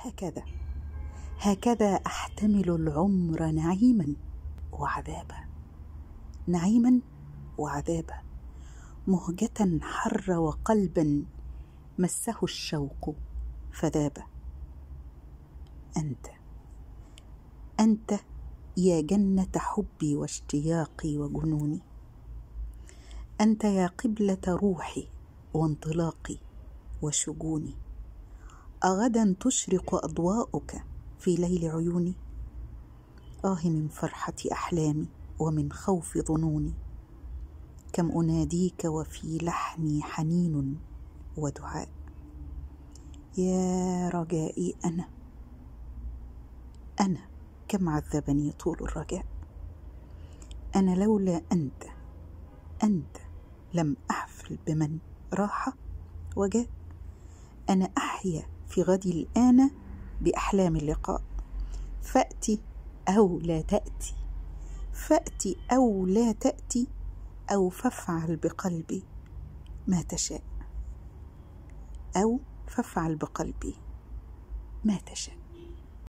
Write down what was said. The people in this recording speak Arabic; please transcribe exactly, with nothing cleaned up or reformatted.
هكذا هكذا أحتمل العمر نعيما وعذابا، نعيما وعذابا، مهجة حر وقلبا مسه الشوق فذاب. أنت أنت يا جنة حبي واشتياقي وجنوني، أنت يا قبلة روحي وانطلاقي وشجوني، أغدا تشرق أضواؤك في ليل عيوني؟ آه من فرحة أحلامي ومن خوف ظنوني، كم أناديك وفي لحني حنين ودعاء. يا رجائي أنا أنا كم عذبني طول الرجاء، أنا لولا أنت أنت لم أحفل بمن راح وجاء، أنا أحيا في غدي الآن بأحلام اللقاء، فأتي أو لا تأتي، فأتي أو لا تأتي، أو فافعل بقلبي ما تشاء، أو فافعل بقلبي ما تشاء.